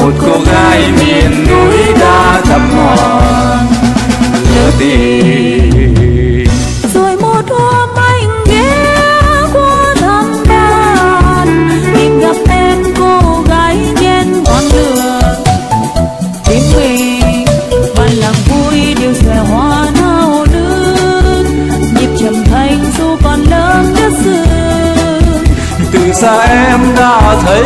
một cô gái miền núi đã thăm mòn lửa tình. Rồi một hôm anh ghé qua thăm bạn, tìm gặp em cô gái nhen ngọn lửa. Tiếng mình và làng vui đều xòe hoa nao nức, nhịp trầm thanh dù còn lớn đất sương. Từ xa em đã thấy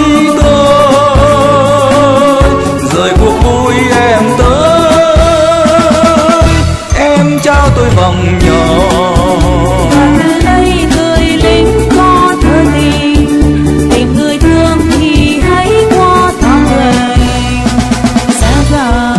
tôi, rời cuộc vui em tới, em trao tôi vòng nhỏ. Và từ đây người lính có thơ tình, tìm người thương thì hãy qua thăm mình sẽ gặp.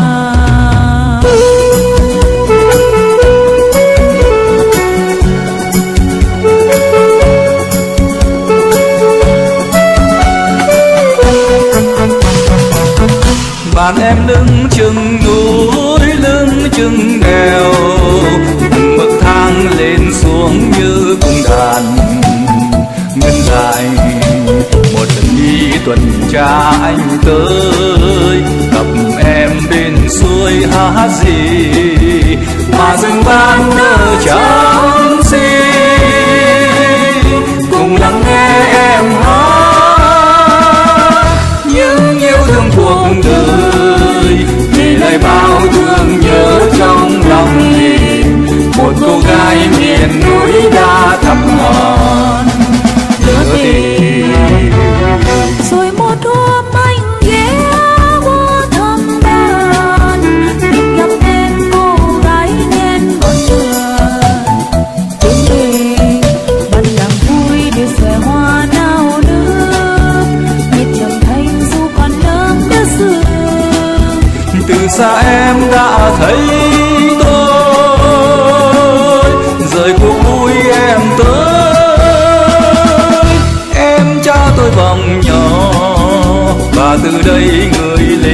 Bạn em lưng chừng núi lưng chừng đèo, từng bậc thang lên xuống như cung đàn ngân dài. Một lần đi tuần tra anh tới, gặp em bên suối hát gì mà rừng vang nở trắng xinh, cùng lắng nghe em hát những yêu thương cuộc đời, để lại bao thương nhớ trong lòng mình. Một cô gái miền núi đã thăm mòn lửa tình. Rồi một hôm anh ghé qua thăm bạn, tìm gặp em cô gái nhen ngọn lửa. Tiếng mình ban làng vui đều xòe hoa nao nức, nhịp trầm thanh dù còn lớn đất sương. Từ xa em đã thấy tôi, rời cuộc vui em tới, em trao tôi vòng nhỏ. Và từ đây người